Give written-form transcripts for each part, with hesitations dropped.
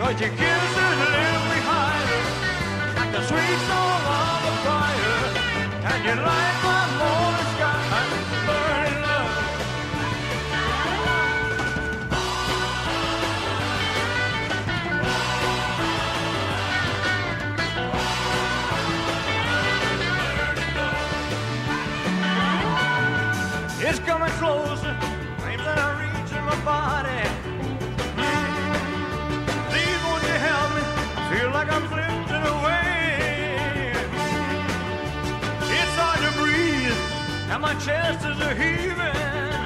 your kisses live behind her, like the sweet song of a choir, and you light my morning sky, burning love. It's coming closer, claims that I reach in my body. Please won't you help me? I feel like I'm drifting away. It's hard to breathe, and my chest is a-heaving.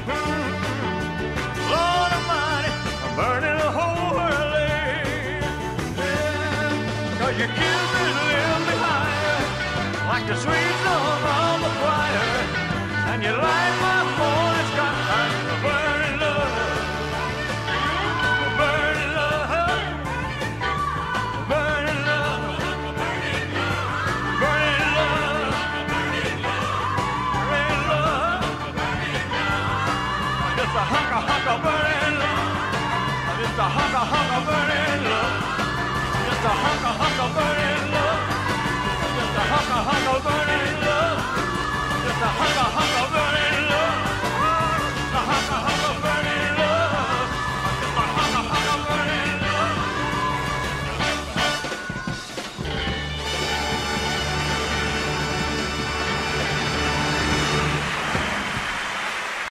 Lord Almighty, I'm burning the whole world away. Yeah, 'cause your kisses live behind you, like the sweet song of a choir, and you light my morning sky, burning love, burning love, burning love, burning love, burning love, burning love. Just a hunk of burning love, just a hunk of burning love, just a hunk of burning love.